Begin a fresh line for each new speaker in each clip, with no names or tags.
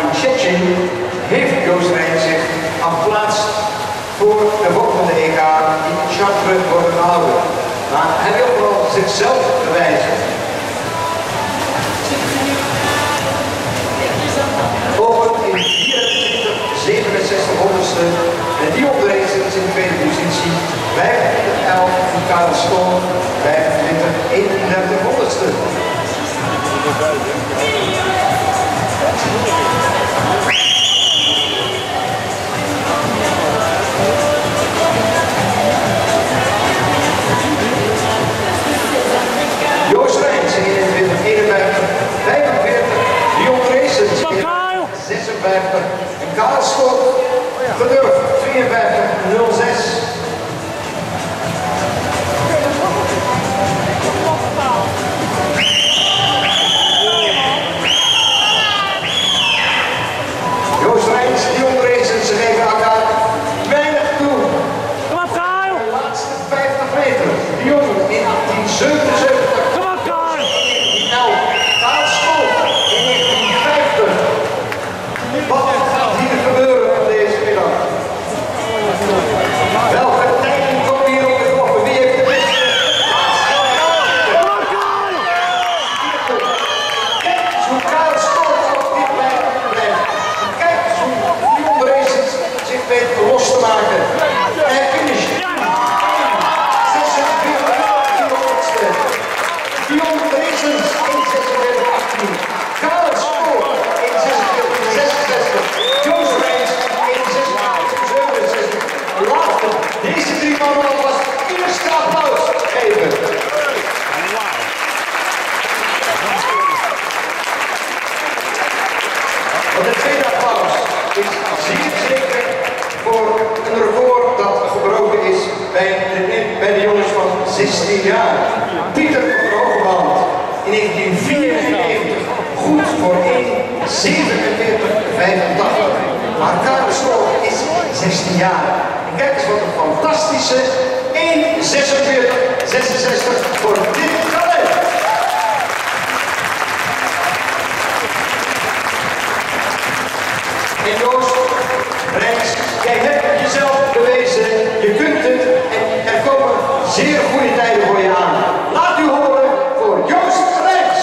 in Szczecin heeft Joost Rijn zich geplaatst voor de volgende EK in Chartres worden gehouden. Maar hij wil vooral zichzelf bewijzen. Over in 67 en die onderreeks is in de tweede positie 25-11 van Karel Stoll, 25-31. Joost Rijns in 21-51, 45, Dion Reesens 56 en Karel Stoll gedurfd 52-06. Joost Rijns, Dion Reesens, ze geven elkaar weinig toe.
Kom op, Kyle!
De laatste 50 meter. Dion in 1977.
Kom op, Kyle!
Nou, Karel Stoll in 1950. Wat gaat hier gebeuren op deze middag? Welke tijden komen hier op de kloppen? Wie heeft de beste?
Kom op, Kyle!
Kijk eens hoe Karel Stoll op dit blijft. Kijk eens hoe Dion Reesens zich weet los te maken. En finish. 46 Dion Reesens 1:46:18. Karel Stoll 1:46:66. Joost Rijns 1:46:67. Laten deze drie mannen alvast eerste applaus geven. Want het tweede applaus is zeer zeker voor een record dat gebroken is bij de jongens van 16 jaar. Pieter van der Hogeband in 1994 goed voor 1:47:85. Maar Karel Stoll is 16 jaar. En kijk eens wat een fantastische 1:46:66 voor dit talent. En Joost Rijns, jij hebt jezelf bewezen, je kunt het en er komen zeer goede tijden voor je aan. Laat u horen voor Joost Rijns.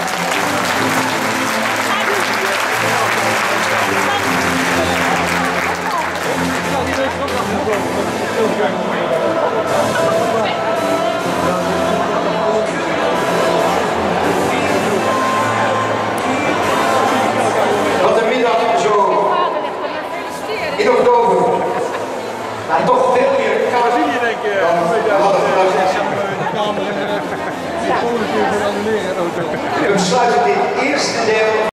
Wat een middag zo in oktober. Maar toch veel meer koud dan we hadden verwacht. We sluiten dit eerste deel